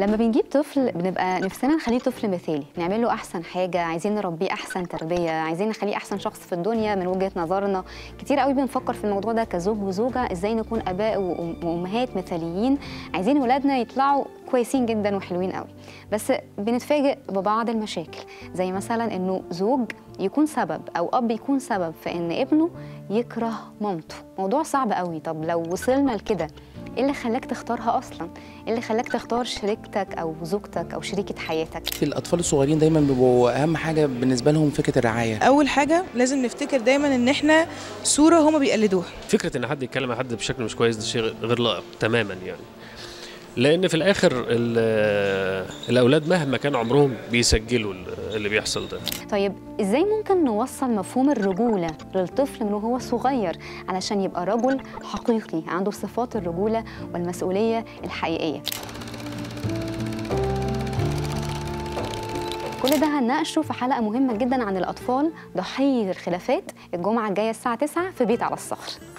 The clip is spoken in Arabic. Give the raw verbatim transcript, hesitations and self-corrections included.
لما بنجيب طفل بنبقى نفسنا نخليه طفل مثالي، نعمل له احسن حاجه، عايزين نربيه احسن تربيه، عايزين نخليه احسن شخص في الدنيا من وجهه نظرنا. كتير قوي بنفكر في الموضوع ده كزوج وزوجه، ازاي نكون اباء وامهات مثاليين، عايزين ولادنا يطلعوا كويسين جدا وحلوين قوي. بس بنتفاجئ ببعض المشاكل، زي مثلا انه زوج يكون سبب او اب يكون سبب في ان ابنه يكره مامته. موضوع صعب قوي. طب لو وصلنا لكده، ايه اللي خلاك تختارها اصلا؟ ايه اللي خلاك تختار شريكتك او زوجتك او شريكه حياتك؟ في الاطفال الصغيرين دايما بيبقوا اهم حاجه بالنسبه لهم فكره الرعايه. اول حاجه لازم نفتكر دايما ان احنا صوره هما بيقلدوها. فكره ان حد يتكلم عن حد بشكل مش كويس ده شيء غير لائق تماما يعني، لان في الاخر الاولاد مهما كان عمرهم بيسجلوا اللي بيحصل ده. طيب ازاي ممكن نوصل مفهوم الرجوله للطفل من وهو صغير علشان يبقى رجل حقيقي عنده صفات الرجوله والمسؤوليه الحقيقيه؟ كل ده هنناقشه في حلقه مهمه جدا عن الاطفال ضحيه الخلافات الجمعه الجايه الساعه تسعة في بيت على الصخر.